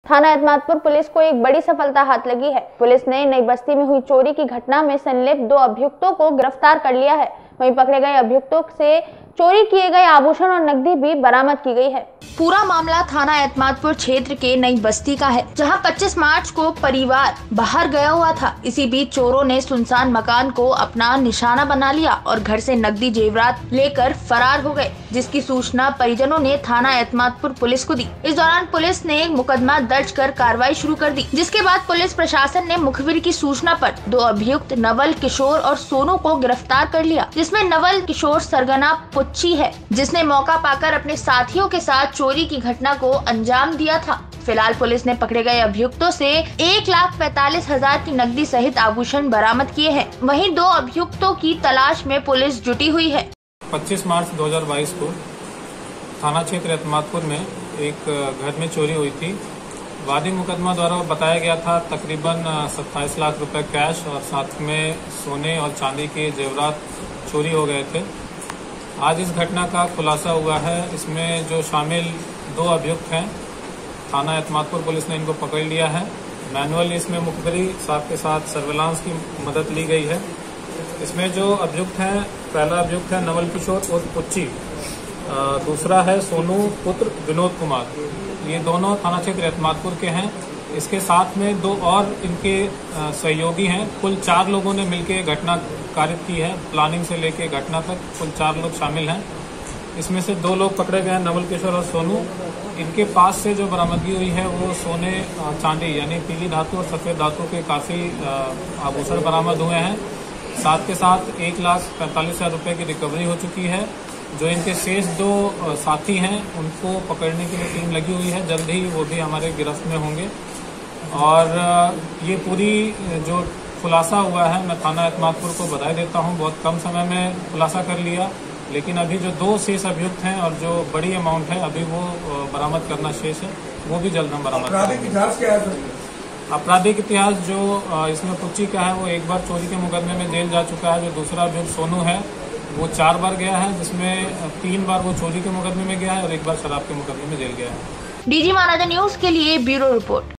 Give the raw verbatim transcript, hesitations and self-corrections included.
थाना एतमादपुर पुलिस को एक बड़ी सफलता हाथ लगी है। पुलिस ने नई बस्ती में हुई चोरी की घटना में संलिप्त दो अभियुक्तों को गिरफ्तार कर लिया है। वहीं पकड़े गए अभियुक्तों से चोरी किए गए आभूषण और नकदी भी बरामद की गई है। पूरा मामला थाना एतमादपुर क्षेत्र के नई बस्ती का है, जहां पच्चीस मार्च को परिवार बाहर गया हुआ था। इसी बीच चोरों ने सुनसान मकान को अपना निशाना बना लिया और घर से नकदी जेवरात लेकर फरार हो गए, जिसकी सूचना परिजनों ने थाना एतमादपुर पुलिस को दी। इस दौरान पुलिस ने मुकदमा दर्ज कर कार्रवाई शुरू कर दी, जिसके बाद पुलिस प्रशासन ने मुखबिर की सूचना पर दो अभियुक्त नवल किशोर और सोनू को गिरफ्तार कर लिया, जिसमें नवल किशोर सरगना पुच्ची है, जिसने मौका पाकर अपने साथियों के साथ चोरी की घटना को अंजाम दिया था। फिलहाल पुलिस ने पकड़े गए अभियुक्तों से एक लाख पैतालीस हजार की नकदी सहित आभूषण बरामद किए हैं। वहीं दो अभियुक्तों की तलाश में पुलिस जुटी हुई है। पच्चीस मार्च दो हज़ार बाईस को थाना क्षेत्र एतमादपुर में एक घर में चोरी हुई थी। वादी मुकदमा द्वारा बताया गया था तकरीबन सत्ताईस लाख रुपए कैश और साथ में सोने और चांदी के जेवरात चोरी हो गए थे। आज इस घटना का खुलासा हुआ है। इसमें जो शामिल दो अभियुक्त हैं, थाना एतमादपुर पुलिस ने इनको पकड़ लिया है। मैनुअली इसमें मुखबिरी साथ के साथ सर्विलांस की मदद ली गई है। इसमें जो अभियुक्त हैं, पहला अभियुक्त है नवल किशोर और पुच्ची, दूसरा है सोनू पुत्र विनोद कुमार। ये दोनों थाना क्षेत्र एतमादपुर के हैं। इसके साथ में दो और इनके सहयोगी हैं। कुल चार लोगों ने मिलकर घटना कारित की है। प्लानिंग से लेके घटना तक कुल चार लोग शामिल हैं। इसमें से दो लोग पकड़े गए हैं, नवल किशोर और सोनू। इनके पास से जो बरामदगी हुई है वो सोने चांदी यानी पीली धातु और सफेद धातु के काफी आभूषण बरामद हुए हैं। साथ के साथ एक लाख पैंतालीस हजार रुपए की रिकवरी हो चुकी है। जो इनके शेष दो साथी हैं उनको पकड़ने के लिए टीम लगी हुई है। जल्द ही वो भी हमारे गिरफ्त में होंगे। और ये पूरी जो खुलासा हुआ है, मैं थाना एतमादपुर को बधाई देता हूं। बहुत कम समय में खुलासा कर लिया, लेकिन अभी जो दो शेष अभियुक्त हैं और जो बड़ी अमाउंट है अभी वो बरामद करना शेष है, वो भी जल्द हम बरामद करेंगे। आपराधिक इतिहास क्या है? आपराधिक इतिहास जो इसमें पुच्ची का है वो एक बार चोरी के मुकदमे में जेल जा चुका है। जो दूसरा अभियुक्त सोनू है वो चार बार गया है, जिसमें तीन बार वो चोरी के मुकदमे में गया है और एक बार शराब के मुकदमे में जेल गया है। डीजी महाराजा न्यूज के लिए ब्यूरो रिपोर्ट।